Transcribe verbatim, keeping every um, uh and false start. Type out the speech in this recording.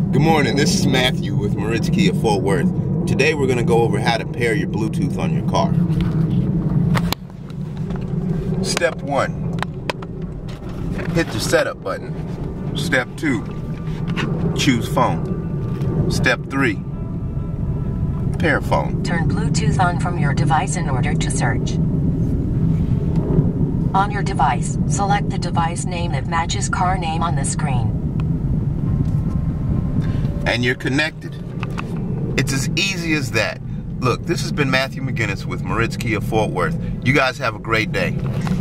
Good morning, this is Matthew with Moritz Kia Fort Worth. Today we're going to go over how to pair your Bluetooth on your car. Step one, hit the setup button. Step two, choose phone. Step three, pair phone. Turn Bluetooth on from your device in order to search. On your device, select the device name that matches car name on the screen. And you're connected. It's as easy as that. Look, this has been Matthew McGinnis with Moritz Kia Fort Worth. You guys have a great day.